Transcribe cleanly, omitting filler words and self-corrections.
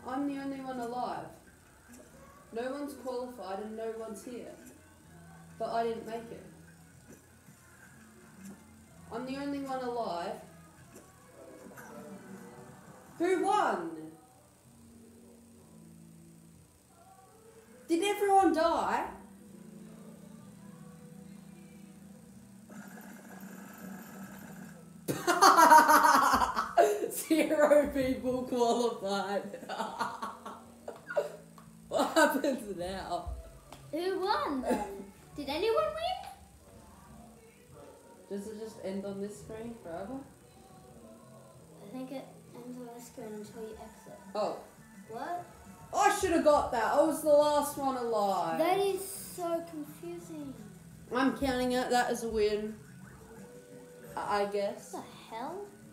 I'm the only one alive. No one's qualified and no one's here. But I didn't make it. I'm the only one alive. Who won? Did everyone die? Zero people qualified. What happens now? Who won then? Did anyone win? Does it just end on this screen forever? I think it ends on the screen until you exit. Oh. What? I should have got that. I was the last one alive. That is so confusing. I'm counting that as a win. I guess. What the hell?